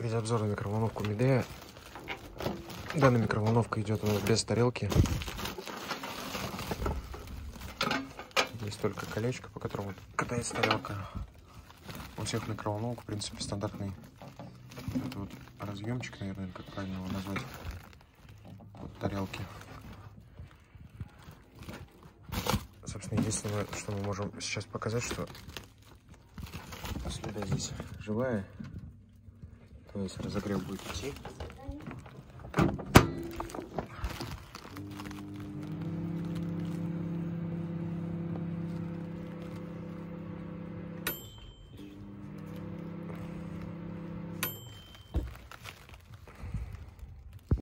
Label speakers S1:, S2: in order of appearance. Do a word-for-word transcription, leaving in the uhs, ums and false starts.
S1: Видеообзор на микроволновку Midea. Данная микроволновка идет у нас без тарелки. Есть только колечко, по которому катается тарелка. У всех микроволновок, в принципе, стандартный это вот разъемчик, наверное, как правильно его назвать. Вот тарелки. Собственно, единственное, что мы можем сейчас показать, что следа здесь живая, то есть разогрев будет идти.